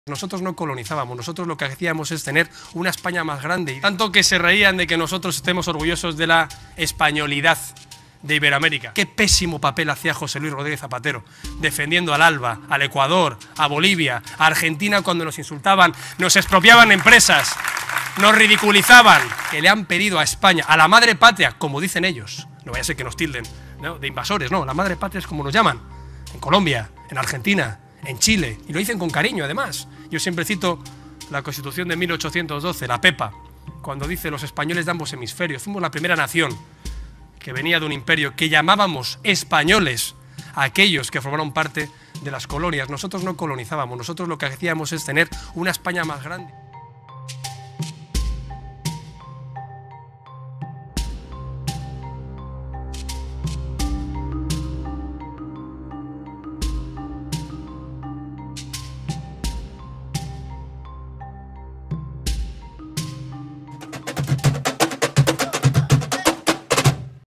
Nosotros no colonizábamos, nosotros lo que hacíamos es tener una España más grande. Tanto que se reían de que nosotros estemos orgullosos de la españolidad de Iberoamérica. Qué pésimo papel hacía José Luis Rodríguez Zapatero, defendiendo al ALBA, al Ecuador, a Bolivia, a Argentina cuando nos insultaban, nos expropiaban empresas, nos ridiculizaban, que le han pedido a España, a la madre patria, como dicen ellos, no vaya a ser que nos tilden, ¿no?, de invasores, no, la madre patria es como nos llaman, en Colombia, en Argentina, en Chile, y lo dicen con cariño además. Yo siempre cito la Constitución de 1812, la PEPA, cuando dice los españoles de ambos hemisferios, fuimos la primera nación que venía de un imperio que llamábamos españoles a aquellos que formaron parte de las colonias. Nosotros no colonizábamos, nosotros lo que hacíamos es tener una España más grande.